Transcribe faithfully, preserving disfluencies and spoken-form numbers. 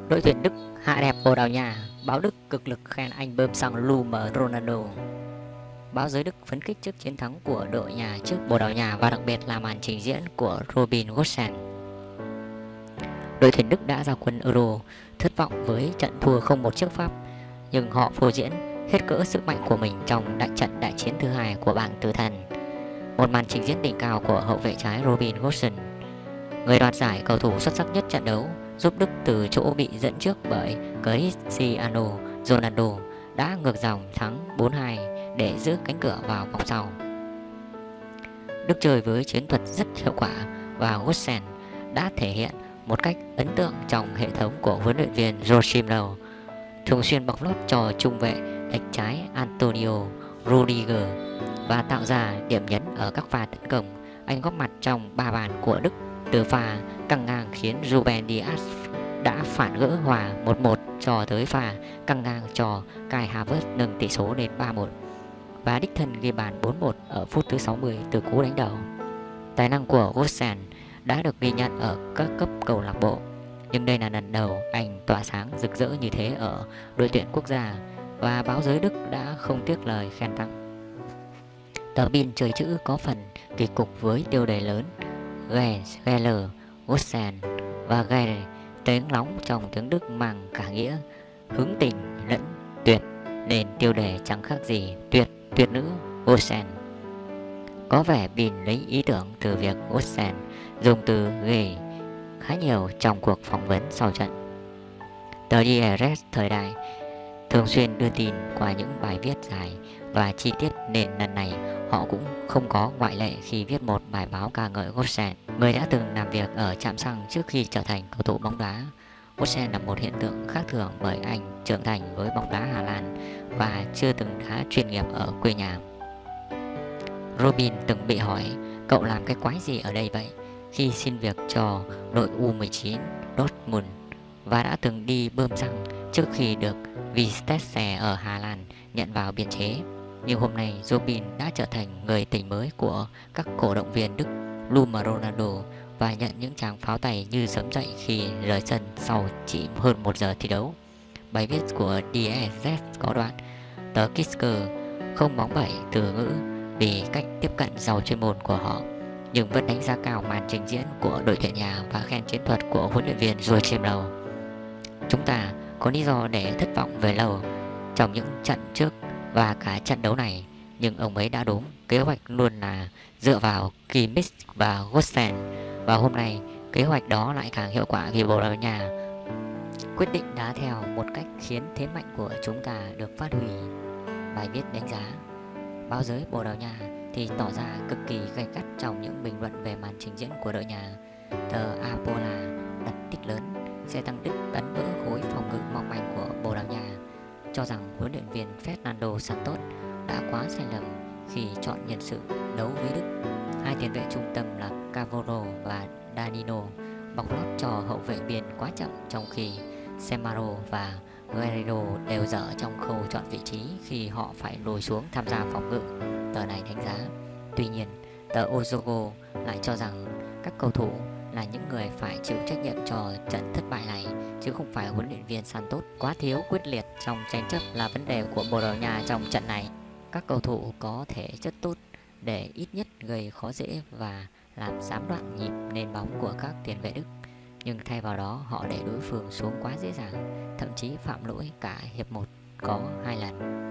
Đội tuyển Đức hạ đẹp Bồ Đào Nha, báo Đức cực lực khen anh bơm xăng Lume Ronaldo. Báo giới Đức phấn khích trước chiến thắng của đội nhà trước Bồ Đào Nha và đặc biệt là màn trình diễn của Robin Gosens. Đội tuyển Đức đã ra quân Euro thất vọng với trận thua không một trước Pháp, nhưng họ phô diễn hết cỡ sức mạnh của mình trong đại trận đại chiến thứ hai của bảng tử thần. Một màn trình diễn đỉnh cao của hậu vệ trái Robin Gosens, người đoạt giải cầu thủ xuất sắc nhất trận đấu, giúp Đức từ chỗ bị dẫn trước bởi Cristiano Ronaldo đã ngược dòng thắng bốn hai để giữ cánh cửa vào vòng sau. Đức chơi với chiến thuật rất hiệu quả và Gosens đã thể hiện một cách ấn tượng trong hệ thống của huấn luyện viên Joachim Löw, thường xuyên bọc lót cho trung vệ đánh trái Antonio Rudiger và tạo ra điểm nhấn ở các pha tấn công. Anh góp mặt trong ba bàn của Đức, từ pha căng ngang khiến Ruben Dias đã phản gỡ hòa một một cho tới pha căng ngang cho Kai Havertz nâng tỷ số lên ba một và đích thân ghi bàn bốn một ở phút thứ sáu mươi từ cú đánh đầu. Tài năng của Gosens đã được ghi nhận ở các cấp câu lạc bộ, nhưng đây là lần đầu anh tỏa sáng rực rỡ như thế ở đội tuyển quốc gia, và báo giới Đức đã không tiếc lời khen tặng. Tờ Bild chơi chữ có phần kỳ cục với tiêu đề lớn Geller, Gosens và Geller, tiếng nóng trong tiếng Đức mang cả nghĩa hứng tình lẫn tuyệt, nên tiêu đề chẳng khác gì tuyệt tuyệt nữ Gosens. Có vẻ Bild lấy ý tưởng từ việc Gosens dùng từ ghê khá nhiều trong cuộc phỏng vấn sau trận. Tờ Die Rest thời đại thường xuyên đưa tin qua những bài viết dài và chi tiết, nên lần này họ cũng không có ngoại lệ khi viết một bài báo ca ngợi Gosens, người đã từng làm việc ở trạm xăng trước khi trở thành cầu thủ bóng đá. Gosens là một hiện tượng khác thường bởi anh trưởng thành với bóng đá Hà Lan và chưa từng đá chuyên nghiệp ở quê nhà. Robin từng bị hỏi cậu làm cái quái gì ở đây vậy khi xin việc cho đội U mười chín Dortmund, và đã từng đi bơm xăng trước khi được Vitesse ở Hà Lan nhận vào biên chế. Nhưng hôm nay Robin đã trở thành người tình mới của các cổ động viên Đức Lume Ronaldo và nhận những tràng pháo tay như sớm dậy khi rời sân sau chỉ hơn một giờ thi đấu. Bài viết của Die Zet có đoạn tờ Kicker không bóng bẩy từ ngữ vì cách tiếp cận giàu chuyên môn của họ, nhưng vẫn đánh giá cao màn trình diễn của đội tuyển nhà và khen chiến thuật của huấn luyện viên Joachim Löw. Chúng ta có lý do để thất vọng về Löw trong những trận trước và cả trận đấu này, nhưng ông ấy đã đúng. Kế hoạch luôn là dựa vào Kimmich và Gosens, và hôm nay kế hoạch đó lại càng hiệu quả vì Bồ Đào Nha quyết định đá theo một cách khiến thế mạnh của chúng ta được phát huy. Bài viết đánh giá báo giới Bồ Đào Nha thì tỏ ra cực kỳ gay gắt trong những bình luận về màn trình diễn của đội nhà. Tờ Apola đặt tích lớn sẽ tăng Đức đánh vỡ khối phòng ngự mong manh của Bồ Đào Nha, cho rằng huấn luyện viên Fernando Santos đã quá sai lầm khi chọn nhân sự đấu với Đức. Hai tiền vệ trung tâm là Cavoro và Danilo bọc lót cho hậu vệ biên quá chậm, trong khi Semaro và Guerrero đều dở trong khâu chọn vị trí khi họ phải lùi xuống tham gia phòng ngự, tờ này đánh giá. Tuy nhiên, tờ Ozogo lại cho rằng các cầu thủ là những người phải chịu trách nhiệm cho trận thất bại này, chứ không phải huấn luyện viên Santos. Quá thiếu quyết liệt trong tranh chấp là vấn đề của Bồ Đào Nha trong trận này. Các cầu thủ có thể chất tốt để ít nhất gây khó dễ và làm gián đoạn nhịp nền bóng của các tiền vệ Đức, nhưng thay vào đó họ để đối phương xuống quá dễ dàng, thậm chí phạm lỗi cả hiệp một có hai lần.